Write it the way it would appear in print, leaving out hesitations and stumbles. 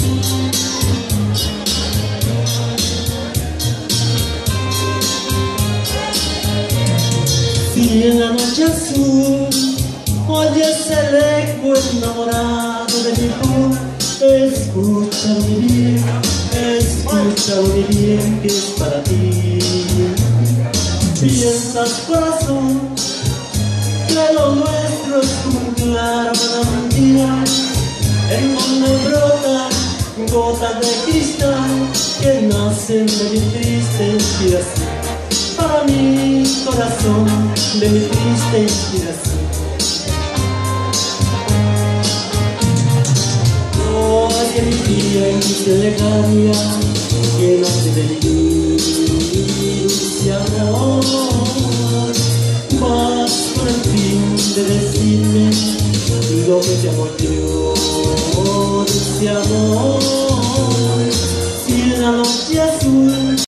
Si en la noche azul oyes el eco enamorado de mi voz, escúchalo mi bien, escúchalo mi bien, que es para ti. Piensas, corazón, que lo nuestro es como un claro manantial en donde brotan gotas de cristal que nacen de mi triste inspiración. Para mi corazón, de mi triste inspiración. Oye mi tía y mi plegaria, que nace de ti, dulce amor. Vas con el fin de decirme lo que te amo yo, dulce amor. Si en la noche azul